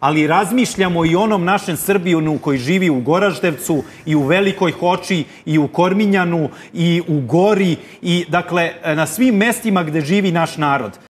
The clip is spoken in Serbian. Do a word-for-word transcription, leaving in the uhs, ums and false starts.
ali razmišljamo i onom našem Srbijanu koji živi u Goraždevcu i u Velikoj Hoči i u Korminjanu i u Gori i dakle na svim mestima gde živi naš narod.